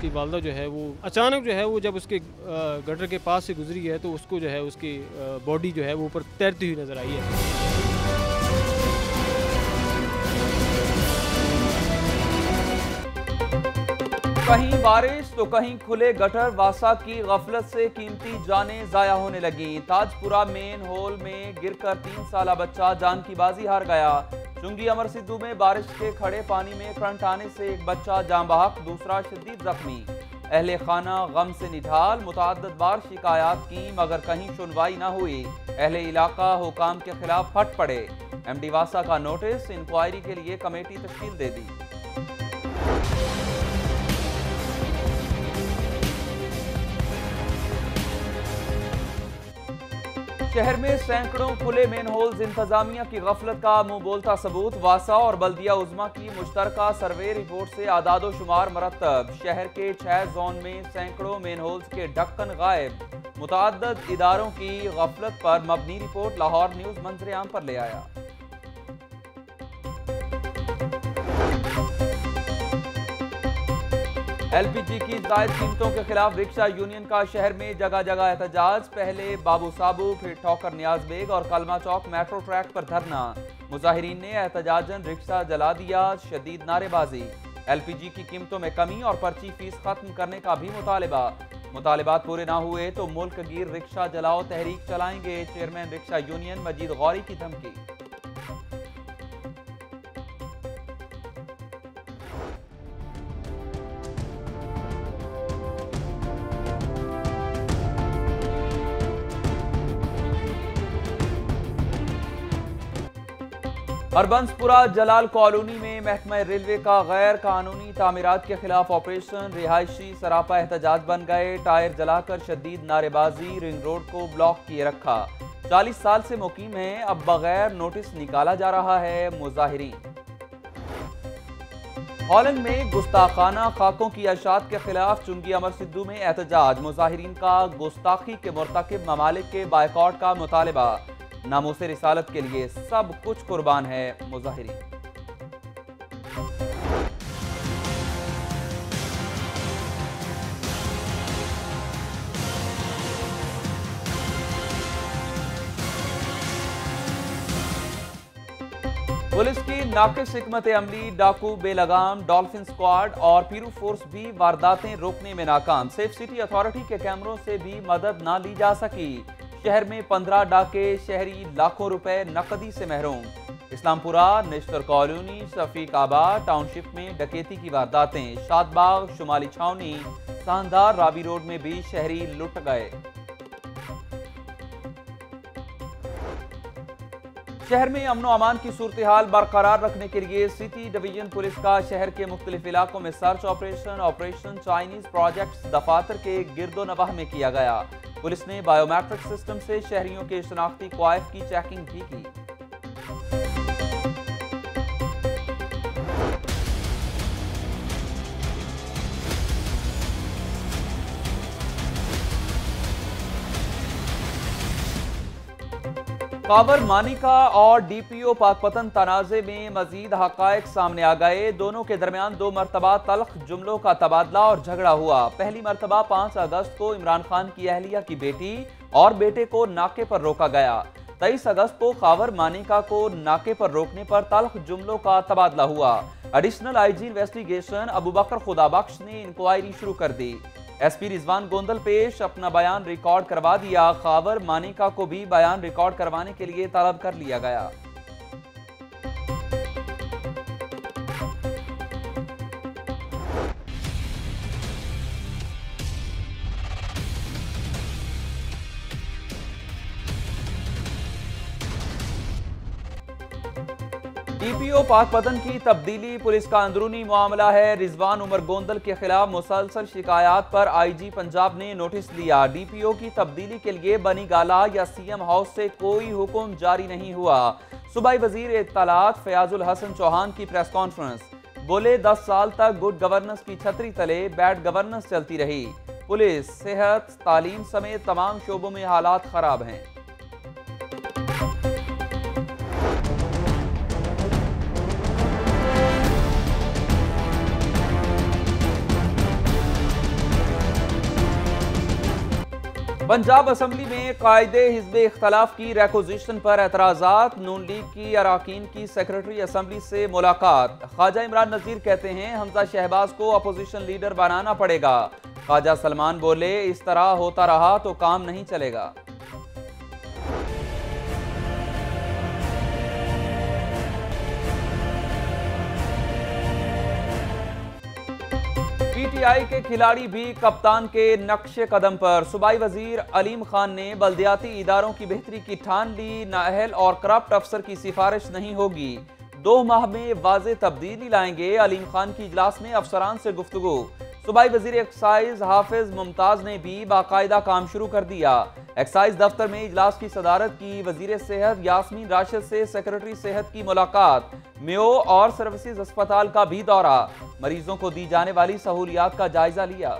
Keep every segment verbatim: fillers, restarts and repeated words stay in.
उसकी वालदा जो है वो अचानक जो है वो जब उसके गटर के पास से गुजरी है तो उसको जो है उसकी बॉडी जो है वो ऊपर तैरती हुई नज़र आई है। कहीं बारिश तो कहीं खुले गटर, वासा की गफलत से कीमती जानें जाया होने लगी। ताजपुरा मेन होल में गिरकर तीन साला बच्चा जान की बाजी हार गया। चुंगी अमर सिद्धू में बारिश के खड़े पानी में करंट आने से एक बच्चा जान बहक, दूसरा शदीद जख्मी। अहले खाना गम से निढाल, मुतअद्दिद बार शिकायत की मगर कहीं सुनवाई न हुई। अहले इलाका हुकाम के खिलाफ फट पड़े। एमडी वासा का नोटिस, इंक्वायरी के लिए कमेटी तश्कील दे दी। शहर में सैकड़ों खुले मेन होल्स, इंतजामिया की गफलत का मुंह बोलता सबूत। वासा और बल्दिया उज़्मा की मुश्तरका सर्वे रिपोर्ट से आदादो शुमार मरतब। शहर के छह जोन में सैकड़ों मेन होल्स के ढक्कन गायब। मुतअद्दिद इदारों की गफलत पर मबनी रिपोर्ट लाहौर न्यूज मंजर आम पर ले आया। एलपीजी की जायद कीमतों के खिलाफ रिक्शा यूनियन का शहर में जगह जगह एहतजाज। पहले बाबू साबू, फिर ठोकर नियाज बेग और कलमा चौक मेट्रो ट्रैक पर धरना। मुजाहिरीन ने एहतजाजन रिक्शा जला दिया, शदीद नारेबाजी। एलपीजी की कीमतों में कमी और पर्ची फीस खत्म करने का भी मुतालिबा। मुतालिबात पूरे ना हुए तो मुल्क गिर रिक्शा जलाओ तहरीक चलाएंगे। Chairman rickshaw union Majeed Ghauri की धमकी। अरबंसपुरा जलाल कॉलोनी में महकमा रेलवे का गैर कानूनी तामीरात के खिलाफ ऑपरेशन। रिहायशी सरापा एहतजाज बन गए। टायर जलाकर शदीद नारेबाजी, रिंग रोड को ब्लॉक किए रखा। चालीस साल से मुकीम है, अब बगैर नोटिस निकाला जा रहा है मुजाहिरीन। हॉलैंड में गुस्ताखाना खाकों की अशात के खिलाफ चुंगी अमर सिद्धू में एहतजाज। मुजाहिरीन का गुस्ताखी के मुर्तकिब ममालिक के बायकॉट का मुतालिबा। नामोसे रिसालत के लिए सब कुछ कुर्बान है मुजाहिरीन। पुलिस की नाकिस हिकमत अमली, डाकू बेलगाम, डॉल्फिन स्क्वाड और पीरू फोर्स भी वारदातें रोकने में नाकाम। सेफ सिटी अथॉरिटी के कैमरों से भी मदद ना ली जा सकी। शहर में पंद्रह डाके, शहरी लाखों रुपए नकदी से महरूम। Islampura, national colony, Shafiqabad township में डकैती की वारदातें। शादबाग, शुमाली छावनी, शानदार रावी रोड में भी शहरी लुट गए। शहर में अमनो अमान की सूरत हाल बरकरार रखने के लिए सिटी डिवीजन पुलिस का शहर के मुख्तलिफ इलाकों में search operation operation Chinese projects दफातर के गिरदो नवाह में किया गया। पुलिस ने बायोमेट्रिक सिस्टम से शहरियों के शनाख्ती क्वाइफ की चेकिंग भी की। कावर मानिका और डीपीओ पाकपतन तनाज़े में मजीद हकायक सामने आ गए। दोनों के दरमियान दो मरतबा तल्ख जुमलों का तबादला और झगड़ा हुआ। पहली मरतबा पाँच अगस्त को इमरान खान की अहलिया की बेटी और बेटे को नाके पर रोका गया। तेईस अगस्त को कावर मानिका को नाके पर रोकने पर तल्ख जुमलों का तबादला हुआ। Additional IG investigation Abu Bakar Khudabakhsh ने इंक्वायरी शुरू कर दी। एसपी रिजवान गोंदल पेश, अपना बयान रिकॉर्ड करवा दिया। खावर मानिका को भी बयान रिकॉर्ड करवाने के लिए तलब कर लिया गया। डीपीओ पाकपतन की तब्दीली पुलिस का अंदरूनी मामला है। रिजवान उमर गोंदल के खिलाफ मुसलसल शिकायत पर आईजी पंजाब ने नोटिस लिया। डीपीओ की तब्दीली के लिए बनी गाला या सीएम हाउस से कोई हुक्म जारी नहीं हुआ। सूबाई वजीर इत्तलात फयाजुल हसन चौहान की प्रेस कॉन्फ्रेंस, बोले दस साल तक गुड गवर्नेंस की छतरी तले बैड गवर्नेंस चलती रही। पुलिस, सेहत, तालीम समेत तमाम शोबों में हालात खराब हैं। पंजाब असम्बली में कायदे हिज़्ब इख्तलाफ की रेकोजिशन पर एतराज़ात। नून लीग की अराकीन की सेक्रेटरी असम्बली से मुलाकात। ख्वाजा इमरान नज़ीर कहते हैं हमजा शहबाज को अपोजिशन लीडर बनाना पड़ेगा। ख्वाजा सलमान बोले इस तरह होता रहा तो काम नहीं चलेगा। पीटीआई के खिलाड़ी भी कप्तान के नक्शे कदम पर। सूबाई वजीर अलीम खान ने बल्दियाती इदारों की बेहतरी की ठान ली। नाअहल और करप्ट अफसर की सिफारिश नहीं होगी। दो माह में वाज़े तब्दीली लाएंगे। अलीम खान की इजलास में अफसरान से गुफ्तगू। सूबाई वजीर एक्साइज हाफिज मुमताज ने भी बाकायदा काम शुरू कर दिया। एक्साइज दफ्तर में इजलास की सदारत की। वजीर सेहत यास्मीन-राशिद से सेक्रेटरी सेहत की मुलाकात। मेयो और सर्विसेज अस्पताल का भी दौरा। मरीजों को दी जाने वाली सहूलियात का जायजा लिया।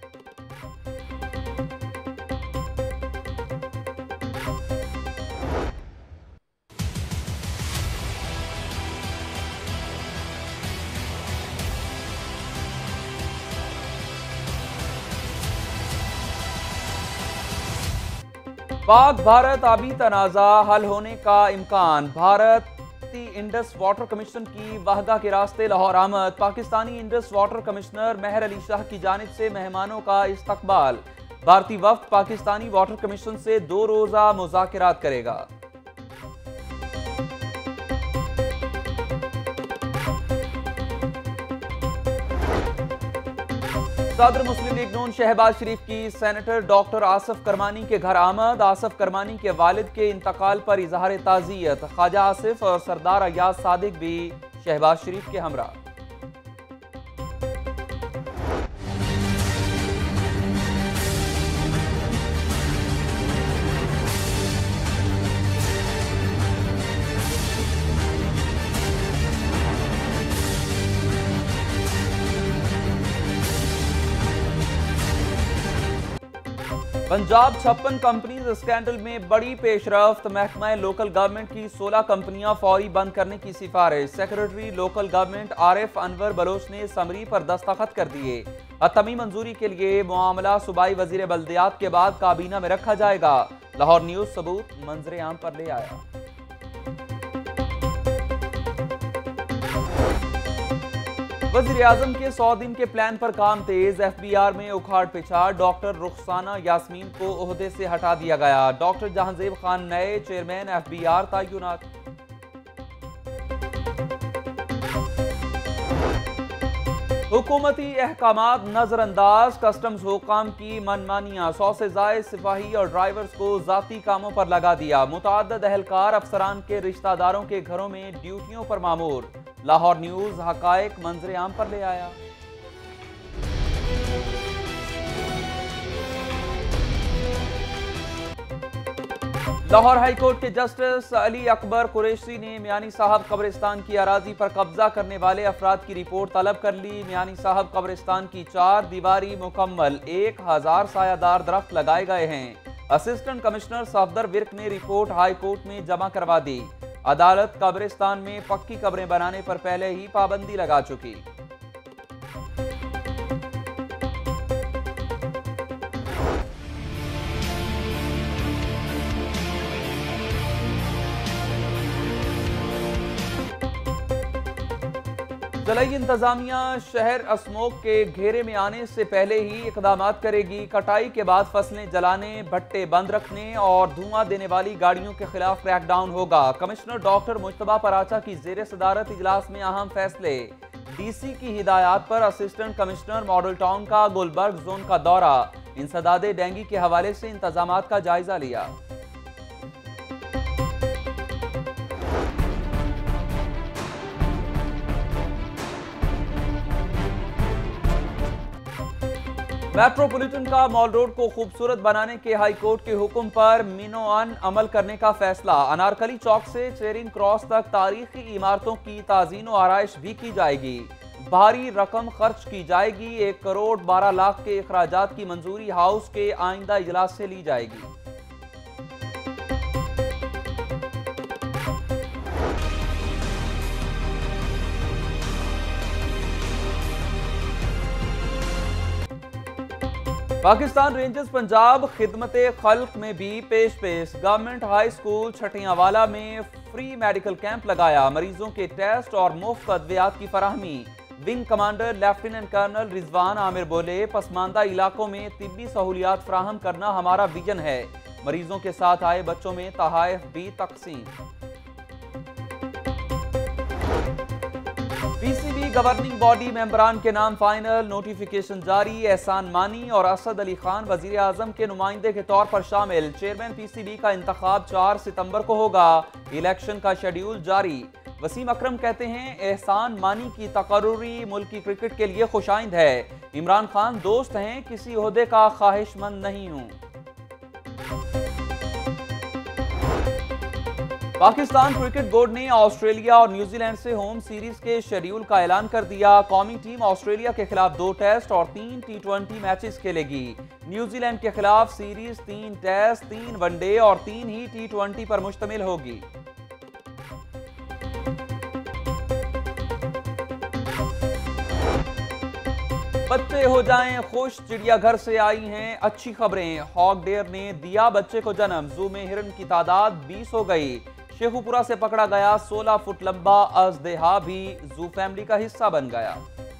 पाक भारत आबी तनाज़ा हल होने का इम्कान। भारत इंडस वाटर कमीशन की वाहदा के रास्ते लाहौर आमद। Pakistani Indus water commissioner Mehar Ali Shah की जानिब से मेहमानों का इस्तकबाल। भारतीय वफ्द पाकिस्तानी वाटर कमीशन से दो रोज़ा मुज़ाकरात करेगा। सदर मुस्लिम लीग नून शहबाज शरीफ की सेनेटर डॉक्टर आसफ करमानी के घर आमद। आसफ करमानी के वालिद के इंतकाल पर इजहार ताज़ियत। ख्वाजा आसिफ और सरदार अयाज सादिक भी शहबाज शरीफ के हमरा। पंजाब छप्पन कंपनीज स्कैंडल में बड़ी पेशरफ्त। महकमा लोकल गवर्नमेंट की सोलह कंपनियां फौरी बंद करने की सिफारिश। Secretary local government Arif Anwar Baloch ने समरी पर दस्तखत कर दिए। हतमी मंजूरी के लिए मामला सूबाई वजीर बल्दियात के बाद काबीना में रखा जाएगा। लाहौर न्यूज सबूत मंजरे आम पर ले आया। वज़ीर आज़म के सौ दिन के प्लान पर काम तेज। एफ बी आर में उखाड़ पिछाड़। डॉक्टर रुखसाना यास्मीन को ओहदे से हटा दिया गया। डॉक्टर जहांजेब खान नए चेयरमैन एफ बी आर तैनात। हुकूमती अहकामात नजरअंदाज। कस्टम्स हुकाम की मनमानियां। सौ से जायद सिपाही और ड्राइवर्स को जाती कामों पर लगा दिया। मुतअद्दिद अहलकार अफसरान के रिश्तेदारों के घरों में ड्यूटियों पर मामूर। लाहौर न्यूज हकायक मंजरे आम पर ले आया। लाहौर हाईकोर्ट के जस्टिस अली अकबर कुरैशी ने मियानी साहब कब्रिस्तान की अराजी पर कब्जा करने वाले अफराद की रिपोर्ट तलब कर ली। मियानी साहब कब्रिस्तान की चार दीवारी मुकम्मल। एक हजार सायादार दरख्त लगाए गए हैं। असिस्टेंट कमिश्नर सफदर विर्क ने रिपोर्ट हाई कोर्ट में जमा करवा दी। अदालत कब्रिस्तान में पक्की कब्रें बनाने पर पहले ही पाबंदी लगा चुकी। ज़िलाई इंतजामिया शहर स्मोक के घेरे में आने से पहले ही इकदाम करेगी। कटाई के बाद फसलें जलाने, भट्टे बंद रखने और धुआं देने वाली गाड़ियों के खिलाफ क्रैकडाउन होगा। कमिश्नर डॉक्टर मुश्तबा पराचा की जेर सदारत इजलास में अहम फैसले। डीसी की हिदायत पर असिस्टेंट कमिश्नर मॉडल टाउन का गुलबर्ग जोन का दौरा। इंसदादे डेंगू के हवाले से इंतजाम का जायजा लिया। मेट्रोपॉलिटन का मॉल रोड को खूबसूरत बनाने के हाई कोर्ट के हुक्म पर मिनोअन अमल करने का फैसला। अनारकली चौक से चेरिंग क्रॉस तक तारीखी इमारतों की ताज़ीन व आराइश भी की जाएगी। भारी रकम खर्च की जाएगी। एक करोड़ बारह लाख के अखराजात की मंजूरी हाउस के आइंदा इजलास से ली जाएगी। पाकिस्तान रेंजर्स पंजाब खिदमत खल्क में भी पेश पेश। गवर्नमेंट हाई स्कूल छटियावाला में फ्री मेडिकल कैंप लगाया। मरीजों के टेस्ट और मुफ्त अद्वियात की फराहमी। Wing commander lieutenant colonel Rizwan Aamir बोले, पसमानदा इलाकों में तिब्बी सहूलियात फराहम करना हमारा विजन है। मरीजों के साथ आए बच्चों में तहाइफ भी तकसीम। पीसीबी गवर्निंग बॉडी मेंबरान के नाम फाइनल, नोटिफिकेशन जारी। एहसान मानी और असद अली खान वजीर आजम के नुमाइंदे के तौर पर शामिल। चेयरमैन पीसीबी का इंतखाब चार सितंबर को होगा। इलेक्शन का शेड्यूल जारी। वसीम अकरम कहते हैं, एहसान मानी की तकर्रुरी मुल्की क्रिकेट के लिए खुशाइंद है। इमरान खान दोस्त हैं, किसी ओहदे का ख्वाहिशमंद नहीं हूं। पाकिस्तान क्रिकेट बोर्ड ने ऑस्ट्रेलिया और न्यूजीलैंड से होम सीरीज के शेड्यूल का ऐलान कर दिया। कौमी टीम ऑस्ट्रेलिया के खिलाफ दो टेस्ट और तीन टी ट्वेंटी मैचेस खेलेगी। न्यूजीलैंड के खिलाफ सीरीज तीन टेस्ट, तीन वनडे और तीन ही टी ट्वेंटी पर मुश्तमिल होगी। बच्चे हो जाएं खुश, चिड़ियाघर से आई हैं अच्छी खबरें। हॉग डेयर ने दिया बच्चे को जन्म। जू में हिरन की तादाद बीस हो गई। शेखुपुरा से पकड़ा गया सोलह फुट लंबा अजदेहा भी जू फैमिली का हिस्सा बन गया।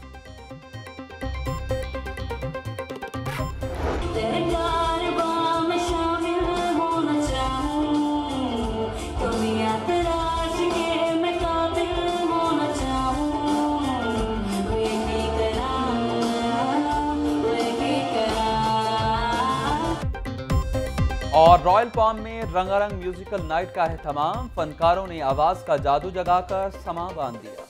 और रॉयल पाम में रंगारंग म्यूजिकल नाइट का एहतमाम। फनकारों ने आवाज का जादू जगाकर समा बांध दिया।